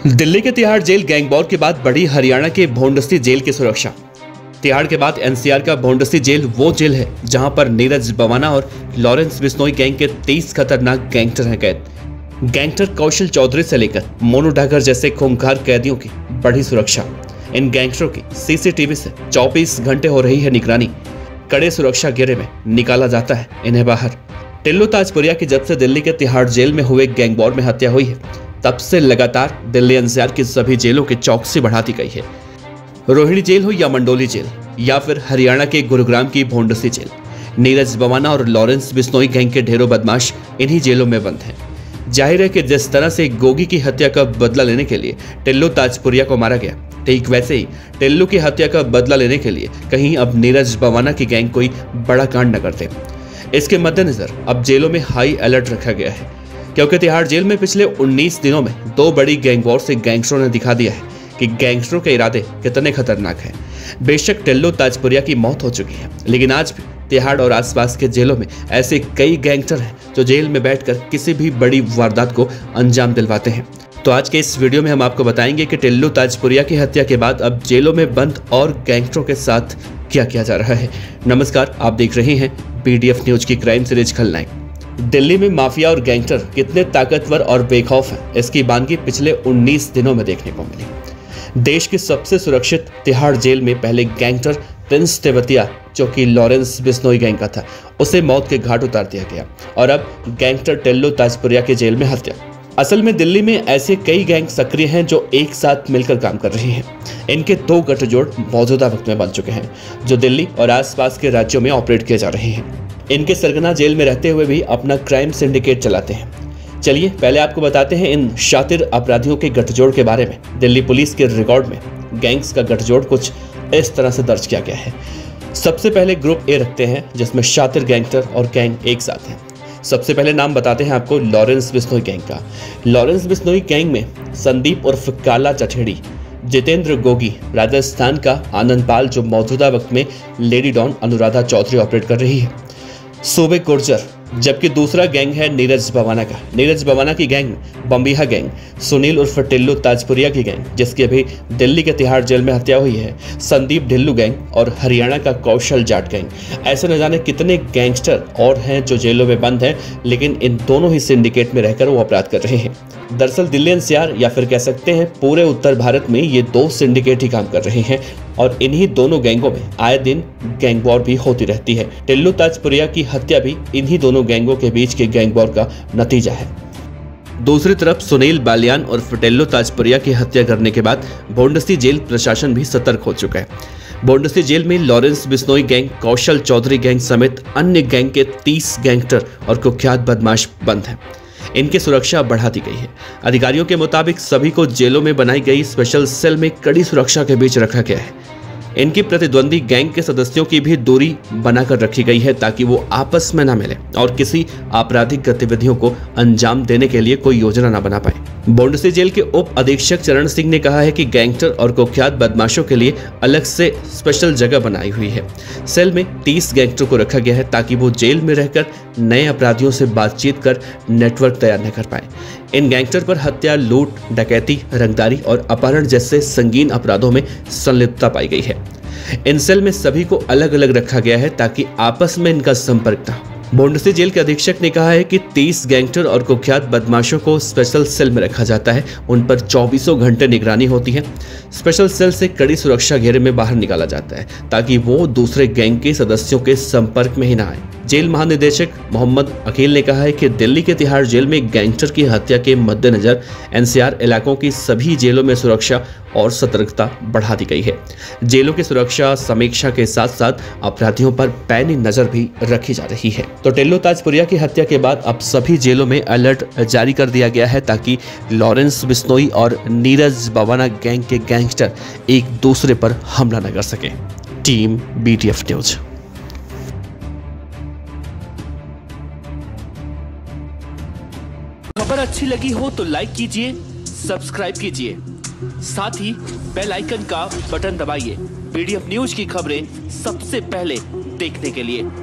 दिल्ली के Tihar jail gang war के बाद बढ़ी हरियाणा के भोंडसी जेल की सुरक्षा। तिहाड़ के बाद एनसीआर का भोंडसी जेल वो जेल है जहां पर नीरज बवाना और लॉरेंस बिश्नोई गैंग के 30 खतरनाक गैंगस्टर हैं कैद। गैंगस्टर कौशल चौधरी से लेकर मोनू ढागर जैसे खूंखार कैदियों की बढ़ी सुरक्षा। इन गैंगस्टरों की सीसीटीवी से 24 घंटे हो रही है निगरानी। कड़े सुरक्षा घेरे में निकाला जाता है इन्हें बाहर। टिल्लू ताजपुरिया की जब से दिल्ली के तिहाड़ जेल में हुए गैंग वॉर में हत्या हुई है, तब से लगातार दिल्ली एनसीआर की सभी जेलों की चौकसी बढ़ाती गई है। रोहिणी जेल हो या मंडोली जेल या फिर हरियाणा के गुरुग्राम की भोंडसी जेल, नीरज बवाना और लॉरेंस बिश्नोई गैंग के ढेरों बदमाश इन्हीं जेलों में बंद हैं। जाहिर है कि जिस तरह से गोगी की हत्या का बदला लेने के लिए टिल्लू ताजपुरिया को मारा गया, ठीक वैसे ही टिल्लू की हत्या का बदला लेने के लिए कहीं अब नीरज बवाना की गैंग कोई बड़ा कांड न करते। इसके मद्देनजर अब जेलों में हाई अलर्ट रखा गया है, क्योंकि तिहाड़ जेल में पिछले 19 दिनों में 2 बड़ी गैंग वॉर से गैंगस्टरों ने दिखा दिया है कि गैंगस्टरों के इरादे कितने खतरनाक हैं। बेशक टिल्लू ताजपुरिया की मौत हो चुकी है, लेकिन आज भी तिहाड़ और आसपास के जेलों में ऐसे कई गैंगस्टर हैं जो जेल में बैठकर किसी भी बड़ी वारदात को अंजाम दिलवाते हैं। तो आज के इस वीडियो में हम आपको बताएंगे कि टिल्लू ताजपुरिया की हत्या के बाद अब जेलों में बंद और गैंगस्टरों के साथ क्या किया जा रहा है। नमस्कार, आप देख रहे हैं BDF न्यूज की क्राइम सीरीज खलनायक। दिल्ली में माफिया और गैंगस्टर कितने ताकतवर और बेखौफ हैं, इसकी बानगी पिछले 19 दिनों में देखने को मिली। देश की सबसे सुरक्षित तिहाड़ जेल में पहले गैंगस्टर प्रिंस तेवतिया, जो कि लॉरेंस बिश्नोई गैंग का था, उसे मौत के घाट उतार दिया गया और अब गैंगस्टर टिल्लू ताजपुरिया के जेल में हत्या। असल में दिल्ली में ऐसे कई गैंग सक्रिय हैं जो एक साथ मिलकर काम कर रहे हैं। इनके 2 गठजोड़ मौजूदा वक्त में बन चुके हैं, जो दिल्ली और आसपास के राज्यों में ऑपरेट किए जा रहे हैं। इनके सरगना जेल में रहते हुए भी अपना क्राइम सिंडिकेट चलाते हैं। चलिए पहले आपको बताते हैं इन शातिर अपराधियों के गठजोड़ के बारे में। दिल्ली पुलिस के रिकॉर्ड में गैंग्स का गठजोड़ कुछ इस तरह से दर्ज किया गया है। सबसे पहले ग्रुप ए रखते हैं, जिसमें शातिर गैंगस्टर और गैंग एक साथ हैं। सबसे पहले नाम बताते हैं आपको लॉरेंस बिश्नोई गैंग का। लॉरेंस बिश्नोई गैंग में संदीप उर्फ काला चठेड़ी, जितेंद्र गोगी, राजस्थान का आनंद पाल, जो मौजूदा वक्त में lady don Anuradha Chaudhary operate कर रही है, सूबे गुर्जर, जबकि दूसरा गैंग है नीरज बवाना का। नीरज बवाना की गैंग बम्बिहा गैंग, सुनील उर्फ टिल्लू ताजपुरिया की गैंग, जिसकी अभी दिल्ली के तिहाड़ जेल में हत्या हुई है, संदीप ढिल्लू गैंग और हरियाणा का कौशल जाट गैंग। ऐसे न जाने कितने गैंगस्टर और हैं जो जेलों में बंद हैं, लेकिन इन दोनों ही सिंडिकेट में रहकर वो अपराध कर रहे हैं। दरअसल दिल्ली एनसीआर या फिर कह सकते हैं पूरे उत्तर भारत में ये 2 सिंडिकेट ही काम कर रहे हैं और इन्हीं दोनों गैंगों में आए दिन गैंग वॉर भी होती रहती है। टिल्लू ताजपुरिया की हत्या भी इन्हीं दोनों गैंगों के बीच के गैंग वॉर का नतीजा है। दूसरी तरफ सुनील बालियान और टिल्लू ताजपुरिया की हत्या करने के बाद भोंडसी जेल प्रशासन भी सतर्क हो चुका है। भोंडसी जेल में Lawrence Bishnoi gang, Kaushal Chaudhary gang समेत अन्य गैंग के 30 गैंगस्टर और कुख्यात बदमाश बंद हैं। इनकी सुरक्षा बढ़ा दी गई है। अधिकारियों के मुताबिक सभी को जेलों में बनाई गई स्पेशल सेल में कड़ी सुरक्षा के बीच रखा गया है। इनकी प्रतिद्वंदी गैंग के सदस्यों की भी दूरी बनाकर रखी गई है, ताकि वो आपस में न मिले और किसी आपराधिक गतिविधियों को अंजाम देने के लिए कोई योजना न बना पाए। भोंडसी जेल के उप अधीक्षक चरण सिंह ने कहा है कि गैंगस्टर और कुख्यात बदमाशों के लिए अलग से स्पेशल जगह बनाई हुई है। सेल में 30 गैंगस्टरों को रखा गया है, ताकि वो जेल में रहकर नए अपराधियों से बातचीत कर नेटवर्क तैयार न कर पाए। इन गैंगस्टर पर हत्या, लूट, डकैती, रंगदारी और अपहरण जैसे संगीन अपराधों में संलिप्तता पाई गई है। इन सेल में सभी को अलग अलग रखा गया है, ताकि आपस में इनका संपर्क न हो। भोंडसी जेल के अधीक्षक ने कहा है कि 30 गैंगस्टर और कुख्यात बदमाशों को स्पेशल सेल में रखा जाता है। उन पर 24 घंटे निगरानी होती है। स्पेशल सेल से कड़ी सुरक्षा घेरे में बाहर निकाला जाता है, ताकि वो दूसरे गैंग के सदस्यों के संपर्क में ही ना आए। जेल महानिदेशक मोहम्मद अकील ने कहा है कि दिल्ली के तिहाड़ जेल में गैंगस्टर की हत्या के मद्देनजर एनसीआर इलाकों की सभी जेलों में सुरक्षा और सतर्कता बढ़ा दी गई है। जेलों की सुरक्षा समीक्षा के साथ साथ अपराधियों पर पैनी नजर भी रखी जा रही है। तो टिल्लू ताजपुरिया की हत्या के बाद अब सभी जेलों में अलर्ट जारी कर दिया गया है, ताकि लॉरेंस बिश्नोई और नीरज बवाना गैंग के गैंगस्टर एक दूसरे पर हमला न कर सके। Team BDF news. खबर अच्छी लगी हो तो लाइक कीजिए, सब्सक्राइब कीजिए, साथ ही बेल आइकन का बटन दबाइए BDF न्यूज की खबरें सबसे पहले देखने के लिए।